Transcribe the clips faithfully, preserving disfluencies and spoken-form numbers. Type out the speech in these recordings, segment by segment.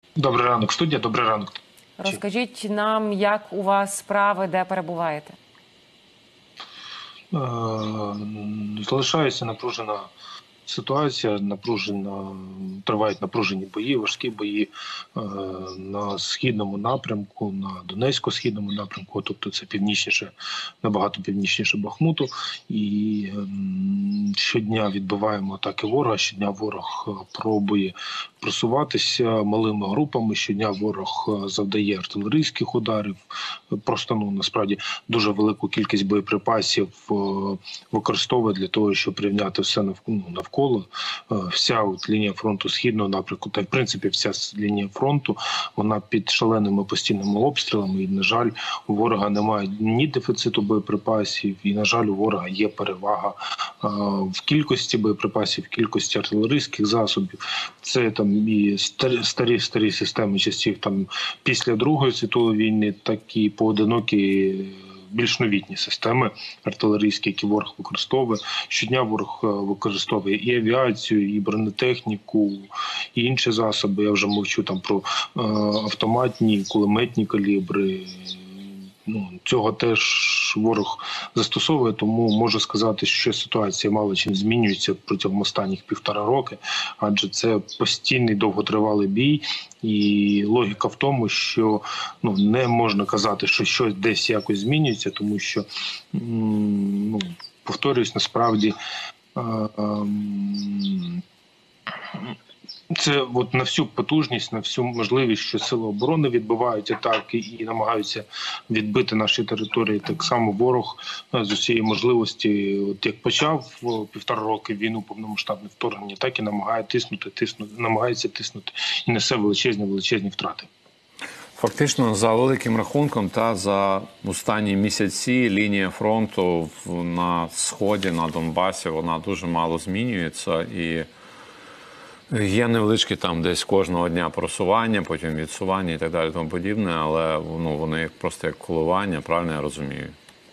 Добрий ранок, студія, добрий ранок. Розкажіть нам, як у вас справи, де перебуваєте? Е, Залишається напружена ситуація, напружена, тривають напружені бої, важкі бої е, на східному напрямку, на Донецько-східному напрямку, тобто це північніше, набагато північніше Бахмуту. І е, щодня відбиваємо атаки ворога, щодня ворог пробує просуватися малими групами, щодня ворог завдає артилерійських ударів, просто ну насправді дуже велику кількість боєприпасів е, використовує для того, щоб рівняти все навколо. Вся от лінія фронту східного напрямку, та в принципі вся лінія фронту, вона під шаленими постійними обстрілами. І, на жаль, у ворога немає ні дефіциту боєприпасів, і, на жаль, у ворога є перевага в кількості боєприпасів, в кількості артилерійських засобів. Це там і старі старі системи часів там після Другої світової війни, так і поодинокі більш новітні системи артилерійські, які ворог використовує. Щодня ворог використовує і авіацію, і бронетехніку, і інші засоби. Я вже мовчу там про е, автоматні, кулеметні калібри. Ну, цього теж ворог застосовує, тому можу сказати, що ситуація мало чим змінюється протягом останніх півтора роки, адже це постійний довготривалий бій, і логіка в тому, що ну, не можна казати, що щось десь якось змінюється, тому що, ну, повторюсь, насправді це от на всю потужність, на всю можливість, що сили оборони відбивають атаки і намагаються відбити наші території. Так само ворог з усієї можливості, от як почав півтора роки війну, повномасштабне вторгнення, так і намагає тиснути, тиснути, намагається тиснути і несе величезні, величезні втрати. Фактично, за великим рахунком, та за останні місяці лінія фронту на Сході, на Донбасі, вона дуже мало змінюється. І є невеличкі там десь кожного дня просування, потім відсування і так далі, тому подібне, але ну, вони просто як коливання, правильно я розумію?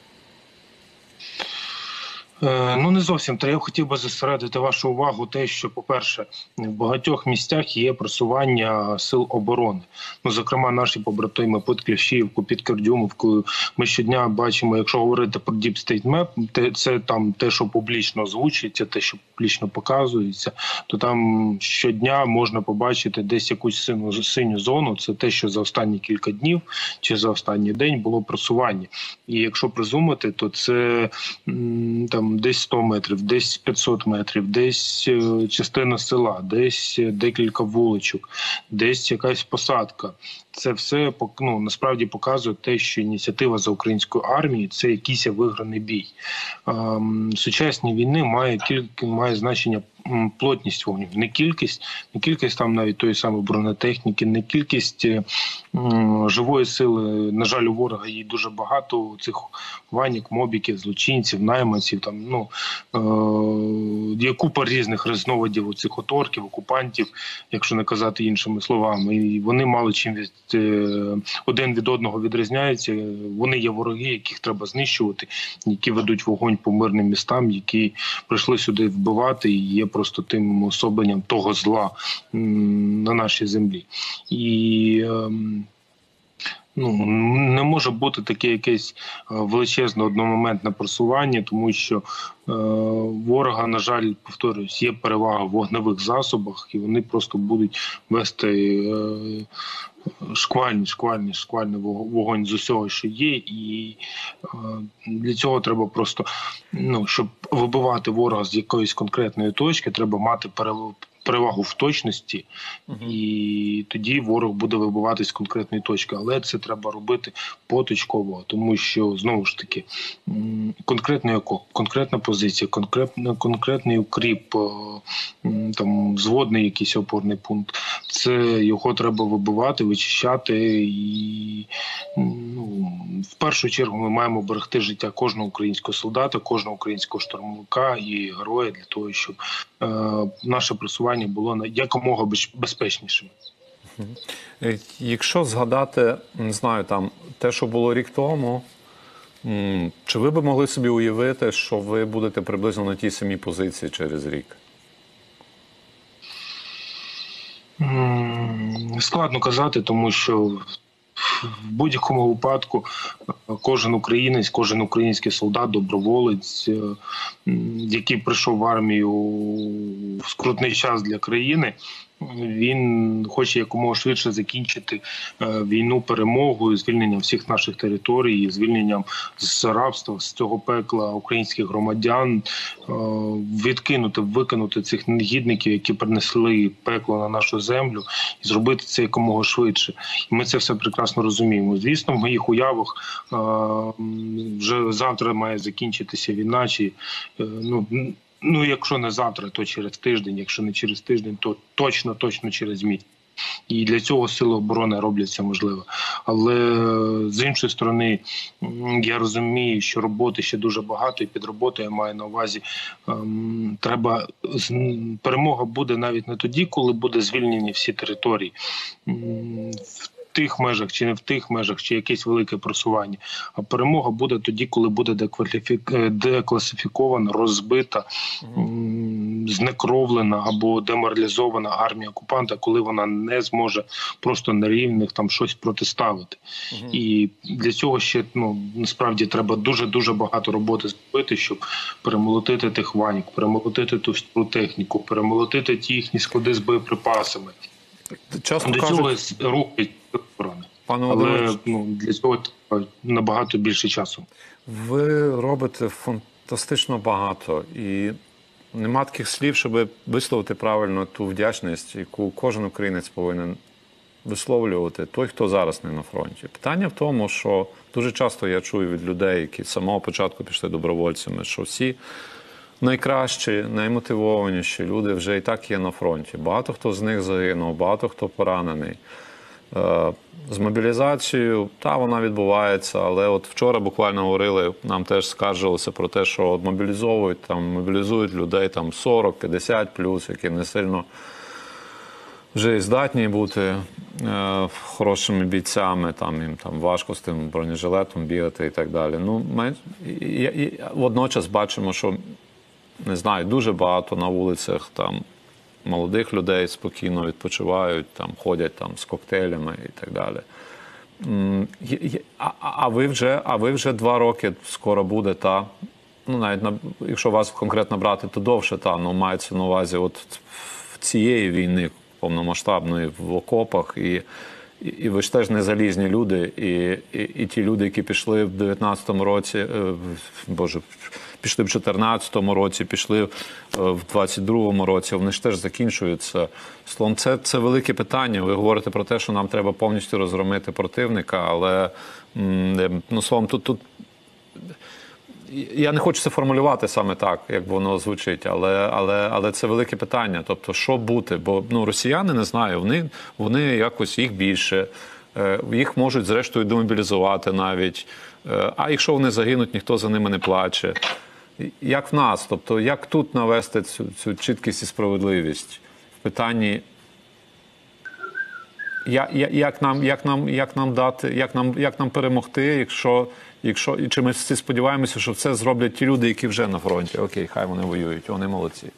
Ну, не зовсім. Та я хотів би зосередити вашу увагу те, що, по-перше, в багатьох місцях є просування сил оборони. Ну, зокрема, наші побратими під Кліщіївку, під Кердюмовкою. Ми щодня бачимо, якщо говорити про Deep State Map, це там те, що публічно озвучується, те, що публічно показується, то там щодня можна побачити десь якусь синю, синю зону. Це те, що за останні кілька днів чи за останній день було просування. І якщо призумити, то це там десь сто метрів, десь п'ятсот метрів, десь частина села, десь декілька вуличок, десь якась посадка. Це все ну, насправді показує те, що ініціатива за українською армією – це якийсь виграний бій. Ем, сучасні війни має, кілька, має значення плотність вогню, не кількість, не кількість там навіть тої самої бронетехніки, не кількість е, живої сили. На жаль, у ворога її дуже багато, цих ванік, мобіків, злочинців, найманців, там, ну, е, є купа різних різновидів цих оторків, окупантів, якщо не казати іншими словами. І вони мало чим від, е, один від одного відрізняються. Вони є вороги, яких треба знищувати, які ведуть вогонь по мирним містам, які прийшли сюди вбивати і є просто тим особленням того зла на нашій землі. І ну, не може бути таке якесь величезне одномоментне просування, тому що е, ворога, на жаль, повторюсь, є перевага в вогневих засобах, і вони просто будуть вести е, шквальний, шквальний, шквальний вогонь з усього, що є, і е, для цього треба просто, ну, щоб вибивати ворога з якоїсь конкретної точки, треба мати перевагу перевагу в точності, uh-huh. і тоді ворог буде вибиватись з конкретної точки. Але це треба робити поточково, тому що, знову ж таки, конкретний окоп, конкретна позиція, конкретна, конкретний укріп, там, зводний якийсь опорний пункт, це його треба вибивати, вичищати. І ну, в першу чергу ми маємо берегти життя кожного українського солдата, кожного українського штурмовика і героя для того, щоб е, наше просування було якомога безпечнішим. Якщо згадати, не знаю, там те, що було рік тому, чи ви б могли собі уявити, що ви будете приблизно на тій самій позиції через рік? Складно казати, тому що в будь-якому випадку кожен українець, кожен український солдат, доброволець, який прийшов в армію в скрутний час для країни, він хоче якомога швидше закінчити війну перемогою, звільненням всіх наших територій, звільненням з рабства, з цього пекла українських громадян, відкинути, викинути цих негідників, які принесли пекло на нашу землю, і зробити це якомога швидше. І ми це все прекрасно розуміємо. Звісно, в моїх уявах вже завтра має закінчитися війна, чи ну, Ну, якщо не завтра, то через тиждень, якщо не через тиждень, то точно, точно через місяць. І для цього сили оборони роблять це можливо. Але з іншої сторони, я розумію, що роботи ще дуже багато, і під роботою я маю на увазі, ем, треба, перемога буде навіть не тоді, коли буде звільнені всі території. В тих межах чи не в тих межах, чи якесь велике просування. А перемога буде тоді, коли буде декласифікована, розбита, знекровлена або деморалізована армія окупанта, коли вона не зможе просто на рівних там щось протиставити. Угу. І для цього ще, ну, насправді треба дуже-дуже багато роботи зробити, щоб перемолотити тих ванік, перемолотити ту стару техніку, перемолотити ті їхні склади з боєприпасами. Часто До кажуть... цього рухи оборони. Пане Але ну, для цього набагато більше часу. Ви робите фантастично багато. І нема таких слів, щоб висловити правильно ту вдячність, яку кожен українець повинен висловлювати, той, хто зараз не на фронті. Питання в тому, що дуже часто я чую від людей, які з самого початку пішли добровольцями, що всі найкращі, наймотивованіші люди вже і так є на фронті. Багато хто з них загинув, багато хто поранений. З мобілізацією, та, вона відбувається, але от вчора буквально говорили, нам теж скаржилися про те, що от мобілізовують, там, мобілізують людей там сорок-п'ятдесят плюс, які не сильно вже і здатні бути е, хорошими бійцями, там, їм там важко з тим бронежилетом бігати і так далі. Ну, ми і, і, водночас бачимо, що, не знаю, дуже багато на вулицях там молодих людей спокійно відпочивають, там, ходять там, з коктейлями і так далі. А, а, ви вже, а ви вже два роки скоро буде, та, ну, навіть на, якщо вас конкретно брати, то довше, та, ну, мається на увазі от цієї війни повномасштабної в окопах, і, і, і ви ж теж не залізні люди, і, і, і ті люди, які пішли в дев'ятнадцятому році, е, боже, пішли в чотирнадцятому році, пішли в двадцять другому році, вони ж теж закінчуються. Словом, це, це велике питання. Ви говорите про те, що нам треба повністю розгромити противника, але, ну, словом, тут, тут я не хочу це формулювати саме так, як воно звучить, але, але, але це велике питання. Тобто, що бути? Бо, ну, росіяни, не знаю, вони, вони якось, їх більше, їх можуть зрештою демобілізувати навіть. А якщо вони загинуть, ніхто за ними не плаче. Як в нас? Тобто, як тут навести цю, цю чіткість і справедливість в питанні, як, як, нам, як, нам, як нам дати, як нам, як нам перемогти, якщо, якщо, і чи ми всі сподіваємося, що це зроблять ті люди, які вже на фронті? Окей, хай вони воюють, вони молодці.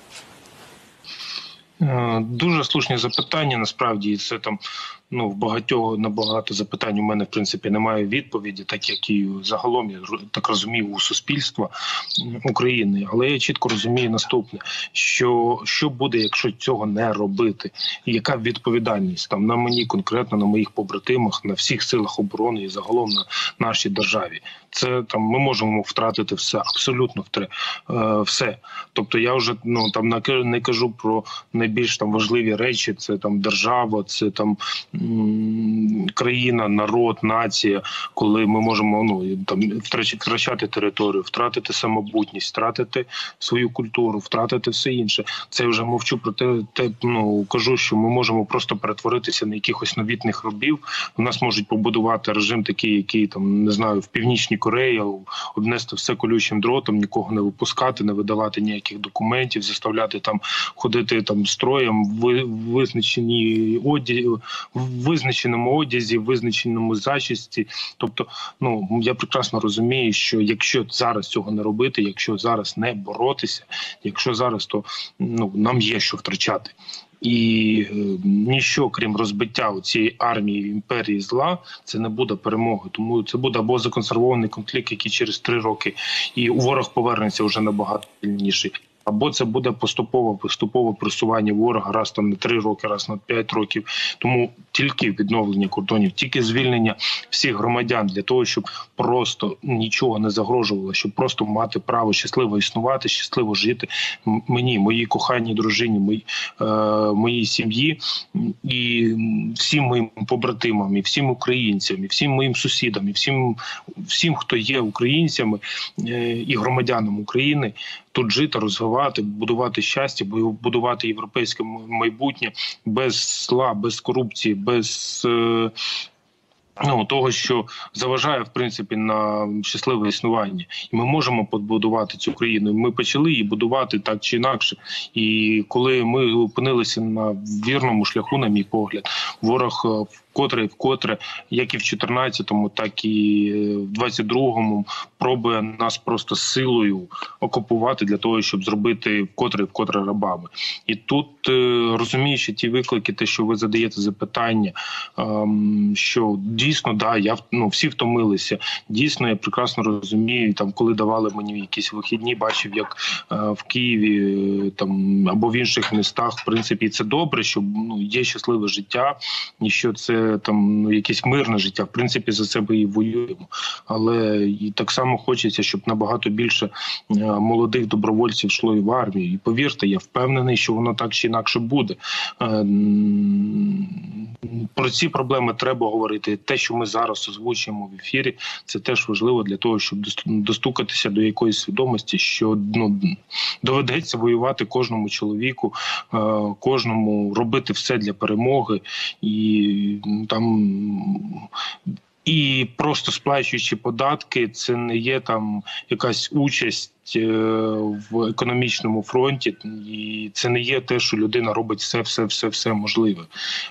Дуже слушні запитання, насправді, і це там, ну, в багатьох, на багато запитань у мене, в принципі, немає відповіді, так як і загалом, я так розумію, у суспільства України. Але я чітко розумію наступне, що, що буде, якщо цього не робити, і яка відповідальність там на мені, конкретно на моїх побратимах, на всіх силах оборони і загалом на нашій державі. Це там ми можемо втратити все, абсолютно втри, е, все. Тобто я вже, ну, там не кажу про найбільш там важливі речі, це там держава, це там країна, народ, нація, коли ми можемо, ну, там втрачати територію, втратити самобутність, втратити свою культуру, втратити все інше. Це я вже мовчу про те, те, ну, кажу, що ми можемо просто перетворитися на якихось новітних рабів. У нас можуть побудувати режим такий, який там, не знаю, в Північній Кореї, обнести все колючим дротом, нікого не випускати, не видавати ніяких документів, заставляти там ходити там строєм в визначеній одязі, в визначеному одязі, в визначеному зачісті. Тобто, ну, я прекрасно розумію, що якщо зараз цього не робити, якщо зараз не боротися, якщо зараз, то, ну, нам є що втрачати. І е, ніщо, крім розбиття цієї армії імперії зла, це не буде перемоги. Тому це буде або законсервований конфлікт, який через три роки і ворог повернеться вже набагато сильніший. Або це буде поступове поступове просування ворога раз там на три роки, раз на п'ять років. Тому тільки відновлення кордонів, тільки звільнення всіх громадян для того, щоб просто нічого не загрожувало, щоб просто мати право щасливо існувати, щасливо жити мені, моїй коханій дружині, моїй, е, моїй сім'ї і всім моїм побратимам, і всім українцям, і всім моїм сусідам, і всім, всім, хто є українцями е, і громадянам України, тут жити, розвивати, будувати щастя, будувати європейське майбутнє без зла, без корупції, без е, ну, того, що заважає, в принципі, на щасливе існування. І ми можемо побудувати цю країну. Ми почали її будувати так чи інакше. І коли ми опинилися на вірному шляху, на мій погляд, ворог вкотре і вкотре, як і в чотирнадцятому, так і в двадцять другому, пробує нас просто силою окупувати для того, щоб зробити вкотре і вкотре рабами. І тут, розуміючи ті виклики, те, що ви задаєте запитання, що дійсно, да, я, ну, всі втомилися. Дійсно, я прекрасно розумію, там, коли давали мені якісь вихідні, бачив, як в Києві там, або в інших містах, в принципі, це добре, що ну, є щасливе життя, і що це там ну, якесь мирне життя. В принципі, за це ми і воюємо. Але і так само хочеться, щоб набагато більше молодих добровольців йшло і в армію. І повірте, я впевнений, що воно так чи інакше буде. Про ці проблеми треба говорити. Те, що ми зараз озвучуємо в ефірі, це теж важливо для того, щоб достукатися до якоїсь свідомості, що ну, доведеться воювати кожному чоловіку, кожному робити все для перемоги. І там... І просто сплачуючи податки, це не є там якась участь в економічному фронті, і це не є те, що людина робить все, все, все, все можливе.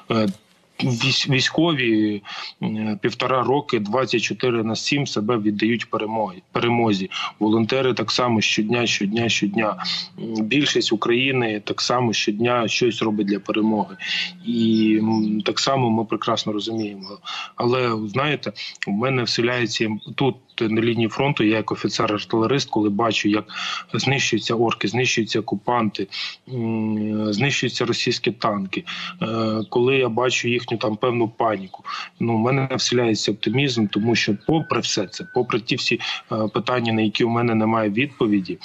Військові півтора роки, двадцять чотири на сім себе віддають перемоги, перемозі. Волонтери так само щодня, щодня, щодня. Більшість України так само щодня щось робить для перемоги. І так само ми прекрасно розуміємо. Але, знаєте, у мене вселяється тут на лінії фронту, я як офіцер-артилерист, коли бачу, як знищуються орки, знищуються окупанти, знищуються російські танки, коли я бачу їхню там певну паніку, ну, у мене вселяється оптимізм, тому що попри все це, попри ті всі питання, на які у мене немає відповіді,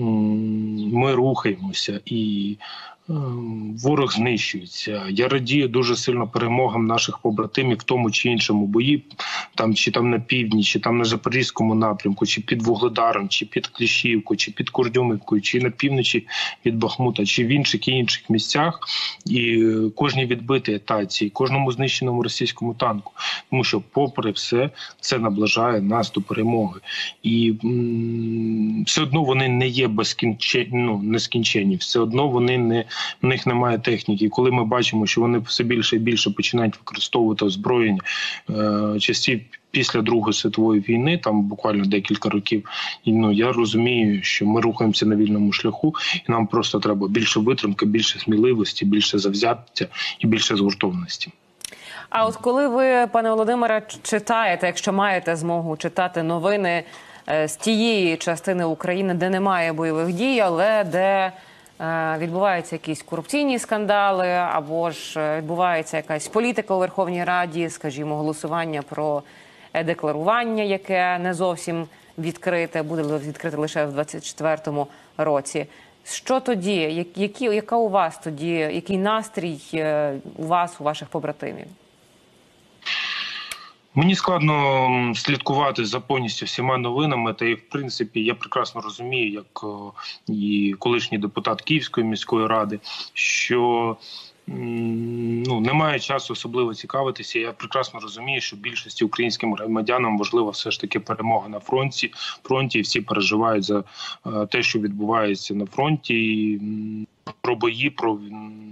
ми рухаємося і ворог знищується. Я радію дуже сильно перемогам наших побратимів в тому чи іншому бої, там чи там на півдні, чи там на Запорізькому напрямку, чи під Вугледаром, чи під Кліщівкою, чи під Курдюмівкою, чи на півночі від Бахмута, чи в інших і інших місцях. І кожній відбитій атаці, кожному знищеному російському танку. Тому що, попри все, це наближає нас до перемоги. І м- все одно вони не є безкінченні, ну, нескінченні. Все одно вони не в них немає техніки. І коли ми бачимо, що вони все більше і більше починають використовувати озброєння е, часів після Другої світової війни, там буквально декілька років, і, ну, я розумію, що ми рухаємося на вільному шляху, і нам просто треба більше витримки, більше сміливості, більше завзяття і більше згуртованості. А от коли ви, пане Володимире, читаєте, якщо маєте змогу читати новини з тієї частини України, де немає бойових дій, але де відбуваються якісь корупційні скандали, або ж відбувається якась політика у Верховній Раді, скажімо, голосування про декларування, яке не зовсім відкрите, буде відкрите лише в двадцять четвертому році. Що тоді? Які, яка у вас тоді, який настрій у вас, у ваших побратимів? Мені складно слідкувати за повністю всіма новинами, та і, в принципі, я прекрасно розумію, як і колишній депутат Київської міської ради, що ну, немає часу особливо цікавитися. Я прекрасно розумію, що більшості українським громадянам важлива все ж таки перемога на фронті, фронті, і всі переживають за те, що відбувається на фронті, і про бої, про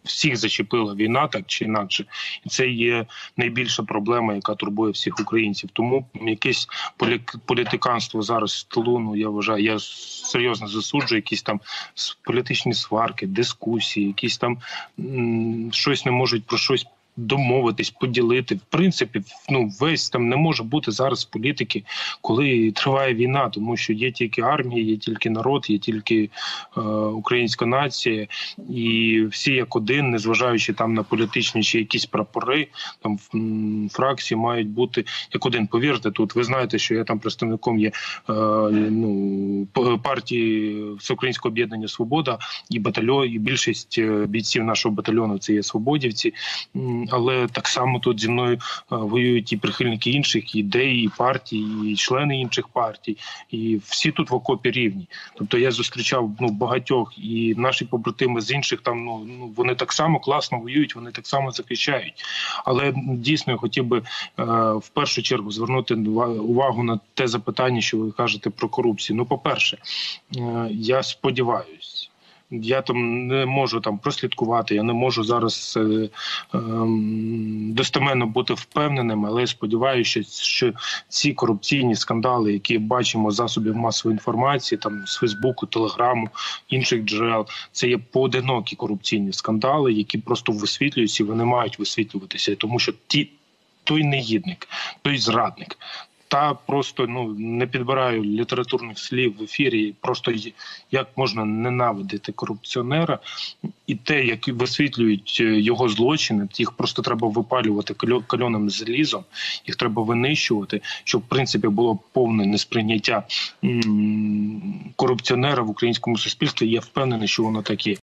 всіх зачепила війна, так чи інакше. І це є найбільша проблема, яка турбує всіх українців. Тому якесь політиканство зараз в тилу, ну, я вважаю, я серйозно засуджую, якісь там політичні сварки, дискусії, якісь там м- щось не можуть про щось домовитись, поділити. В принципі, ну, весь там не може бути зараз політики, коли триває війна, тому що є тільки армія, є тільки народ, є тільки е, українська нація, і всі як один, незважаючи там на політичні чи якісь прапори, там м, фракції мають бути як один. Повірте, тут ви знаєте, що я там представником є е, ну, партії Всеукраїнського об'єднання «Свобода», і батальйон, і більшість бійців нашого батальйону це є свободівці. Але так само тут зі мною воюють і прихильники інших ідей, і партій, і члени інших партій. І всі тут в окопі рівні. Тобто я зустрічав ну, багатьох, і наші побратими з інших, там ну, вони так само класно воюють, вони так само захищають. Але дійсно я хотів би е, в першу чергу звернути увагу на те запитання, що ви кажете про корупцію. Ну, по-перше, е, я сподіваюся, я там не можу там прослідкувати, я не можу зараз е, е, достеменно бути впевненим, але я сподіваюся, що, що ці корупційні скандали, які бачимо з засобів масової інформації, там з Фейсбуку, Телеграму, інших джерел, це є поодинокі корупційні скандали, які просто висвітлюються, і вони мають висвітлюватися, тому що ті, той негідник, той зрадник, та просто ну не підбираю літературних слів в ефірі. Просто як можна ненавидити корупціонера, і те, як висвітлюють його злочини, їх просто треба випалювати кальоним залізом, їх треба винищувати, щоб в принципі було повне несприйняття м- корупціонера в українському суспільстві. Я впевнений, що воно так є.